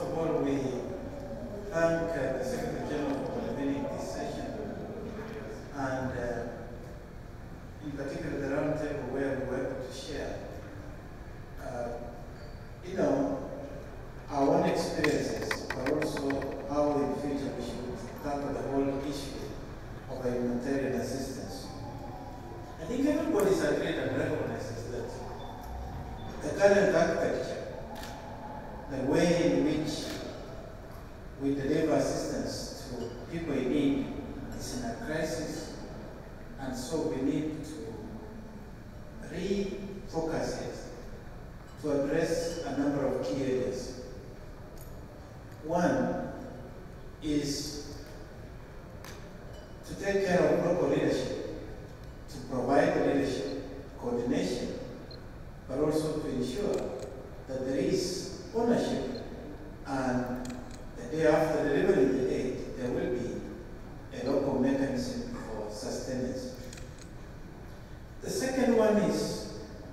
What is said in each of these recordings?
of all, we thank the Secretary General for convening this session, and in particular the roundtable where we were able to share, our own experiences, but also how in future we should tackle the whole issue of humanitarian assistance. I think everybody's agreed and recognizes that the current architecture, the way in which we deliver assistance to people in need is in a crisis, and so we need to refocus it to address a number of key areas. One is to take care of local leadership, to provide the leadership, coordination, but also to ensure that there is ownership, and the day after delivering the aid, there will be a local mechanism for sustenance. The second one is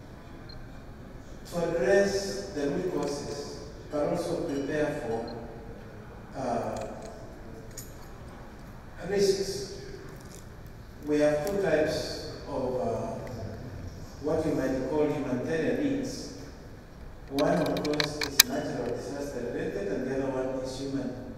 to address the root causes, but also prepare for risks. We have two types of what you might call humanitarian needs. One, of course, is natural disaster related, and the other one is human,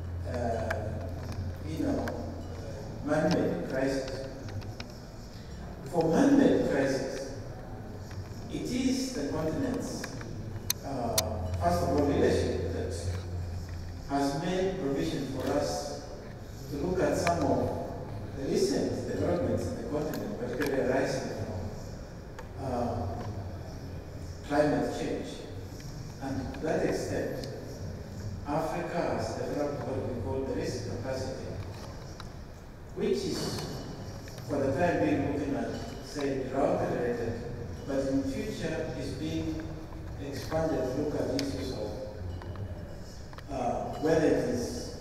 man-made crisis. For man-made crisis, it is the continent's, first of all, leadership that has made provision for us to look at some of the recent developments in the continent, particularly arising from climate change. And to that extent, Africa has developed what we call the risk capacity, which is, for the time being, looking at, say, drought-related, but in future is being expanded to look at issues of whether it is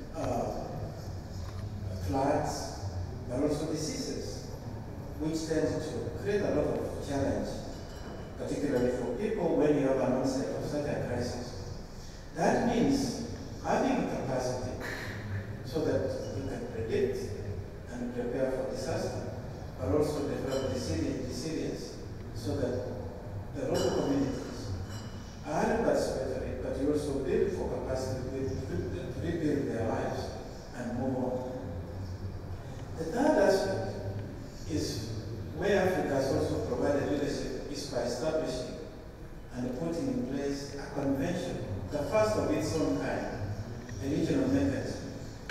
floods, but also diseases, which tend to create a lot of challenge, particularly for people when you have an onset of such a crisis. That means having capacity so that you can predict and prepare for disaster, but also develop resilience so that the local communities are participatory, but you also build for capacity to rebuild their lives and move on. The third aspect is where Africa has also provided leadership is by establishing and putting in place a convention, the first of its own kind, a regional mechanism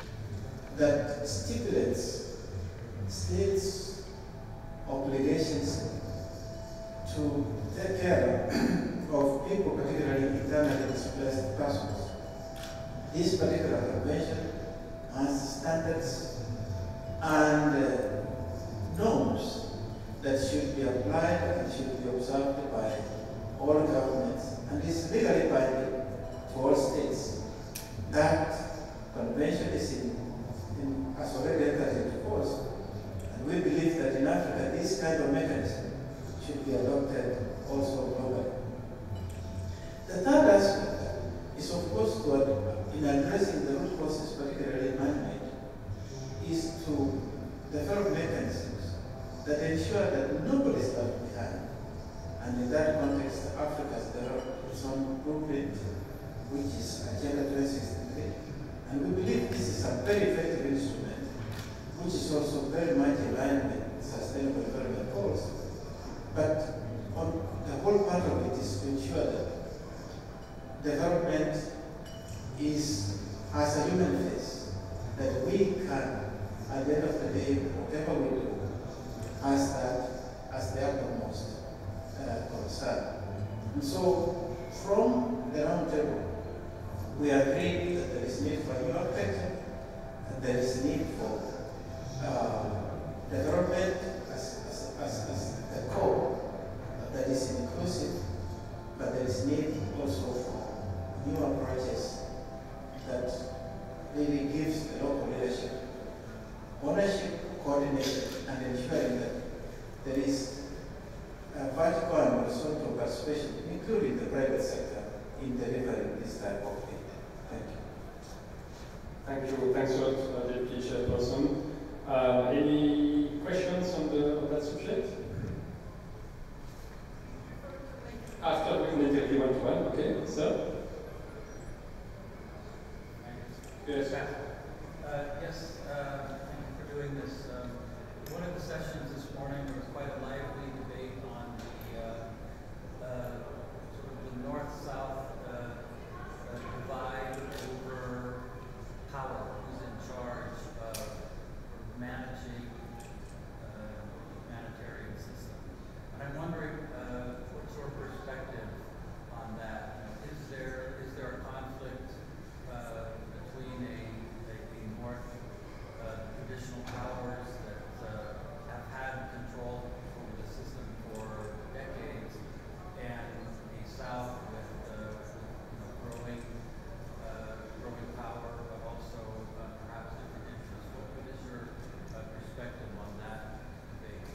that stipulates states' obligations to take care of people, particularly internally displaced persons. This particular convention has standards and norms that should be applied and should be observed by all governments, and is legally binding to all states. That convention has already entered into force, and we believe that in Africa this kind of mechanism should be adopted also globally. The third aspect is, of course, in addressing the root causes, particularly man-made, is to develop mechanisms that ensure that nobody is left behind. And in that context, Africa has developed its own blueprint, which is Agenda 2063. And we believe this is a very effective instrument, which is also very much in line with sustainable development goals. But the whole part of it is to ensure that development has a human face, that we can, at the end of the day, whatever we do, has that as the uppermost concern. And so, from the round table, we agreed that there is need for a new architecture, and there is need for development as the core that is inclusive, but there is need also for new approaches that really gives the local leadership ownership, coordination, and ensuring that there is vertical and horizontal participation, including the private sector, in delivering this type of aid. Thank you. Thanks a lot, JP Chairperson. Any questions on that subject? After we can interview one-to-one, okay, sir? Yes. Yes, thank you for doing this. One of the sessions this morning, there was quite a lively debate on sort of the north-south divide over power, who's in charge of managing the humanitarian system. And I'm wondering what's your perspective on that? Is there a conflict between a North traditional powers that have had control over the system for decades, and a South with growing power, but also perhaps different interests? What is your perspective on that debate?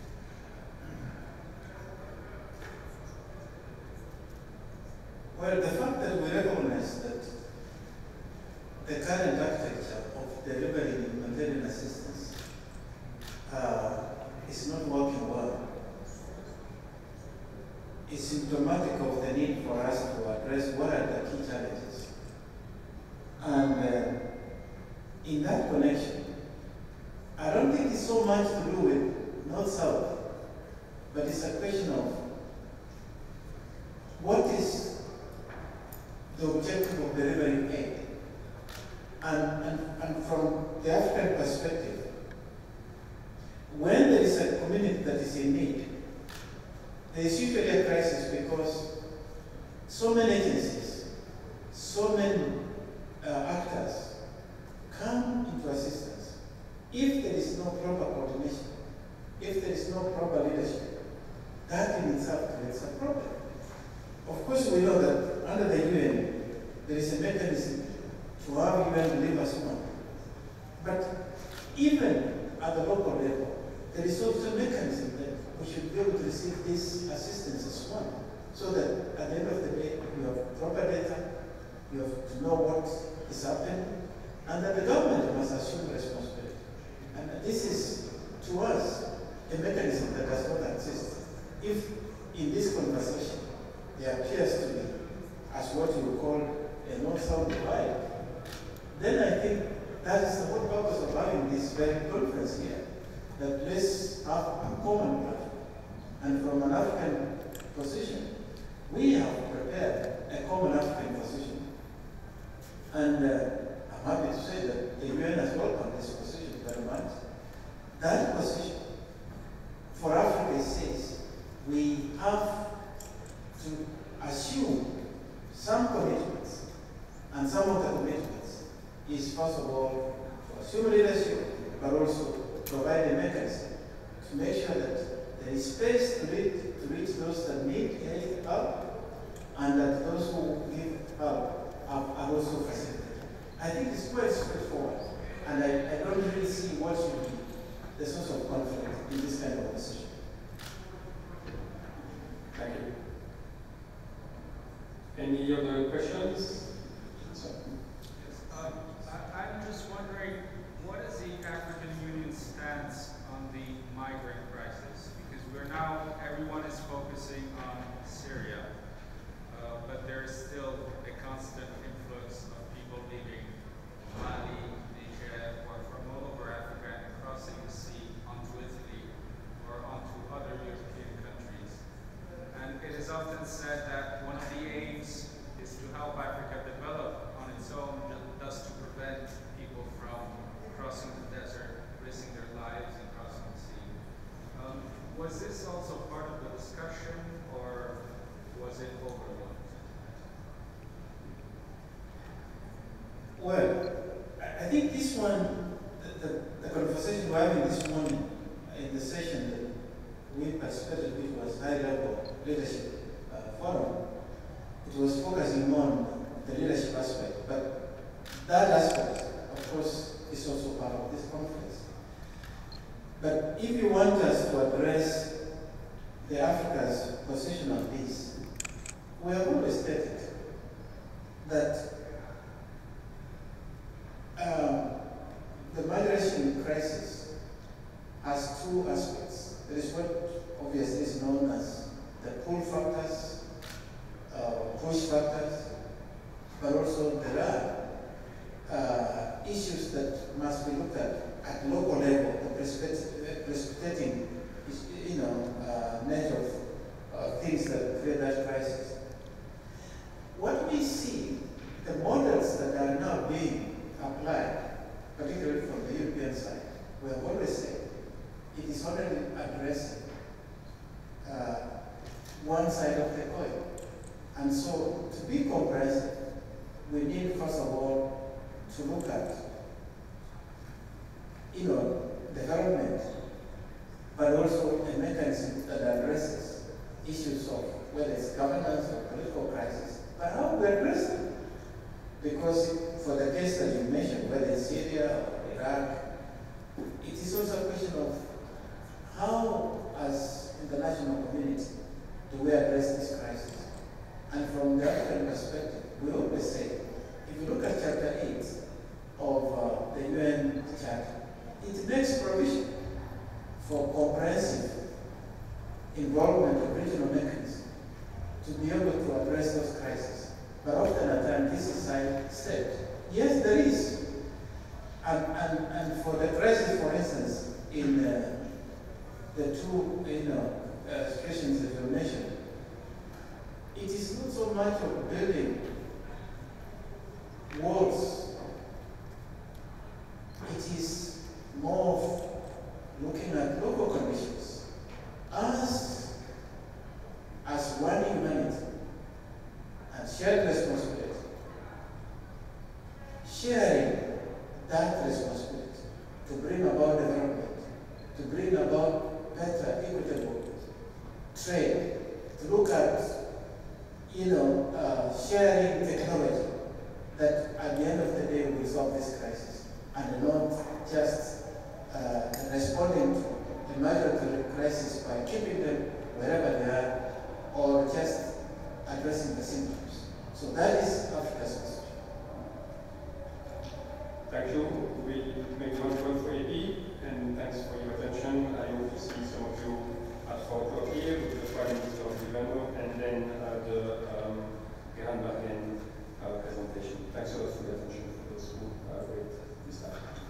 Well, the fact that we recognize that the current architecture of delivering humanitarian assistance is not working well is symptomatic of the need for us to address what are the key challenges. And in that connection, I don't think it's so much to do with North-South, but it's a question of what is the objective of delivering aid. And from the African perspective, when there is a community that is in need, there is usually a crisis because so many agencies, so many actors come into assistance. If there is no proper coordination, if there is no proper leadership, that in itself creates a problem. Of course, we know that under the UN, there is a mechanism to have UN leave us one. But even at the local level, there is also a mechanism that we should be able to receive this assistance as one, so that at the end of the day, you have proper data, you have to know what is happening, and that the government must assume responsibility. And this is, to us, a mechanism that does not exist. If in this conversation there appears to be, as what you would call a North-South divide, then I think that is the whole purpose of having this very conference here, that let's have a common platform. And from an African position, we have prepared a common African position. And I'm happy to say that the UN has welcomed this position very much. That position, for Africa, says we have to assume some commitments, and some of the commitments is, first of all, to assume leadership, but also provide a mechanism to make sure that there is space to reach those that need help, and that those who give help are also facilitated. I think it's quite straightforward, and I don't really see what should be the source of conflict in this kind of decision. Thank you. Any other questions? I'm just wondering, what is the African Union's stance on the migrant crisis? Because everyone is focusing on Syria, but there is still a constant influx of people leaving Mali, Niger, or from all over Africa and crossing the sea onto Italy or onto other European countries. And it is often said that one of the aims is to help Africa develop on its own, thus to prevent people from crossing the desert, risking their lives and crossing the sea. Was this also part of the discussion, or was it overlooked? Well, I think this one, the conversation we're having this morning in the session that we participated with was high-level leadership forum. It was focusing on the leadership aspect, but that aspect, of course, is also part of this conference. But if you want us to address the Africa's position on this, we have always stated that first of all, to look at, development, but also a mechanism that addresses issues of whether it's governance or political crisis, but how we address them. Because for the case that you mentioned, whether it's Syria or Iraq, it is also a question of how, as international community, do we address this crisis? And from the African perspective, we always say, if you look at Chapter 8 of the UN Charter, it makes provision for comprehensive involvement of regional mechanisms to be able to address those crises. But often at times, this is sidestepped. Yes, there is. And for the crisis, for instance, in the two situations that you mentioned, it is not so much of building walls. It is more of looking at local conditions. Us, as one humanity, and shared responsibility, sharing that responsibility to bring about development, to bring about better, equitable trade, to look at, sharing technology that at the end of the day will solve this crisis, and not just responding to the migratory crisis by keeping them wherever they are, or just addressing the symptoms. So that is Africa's message. Thank you. We make one point for AP, and thanks for your attention. I hope to see some of you at 4 o'clock here with the Prime Minister of Lebanon, and then the Grand Bargain presentation. Thanks a lot for your attention for those who wait this time.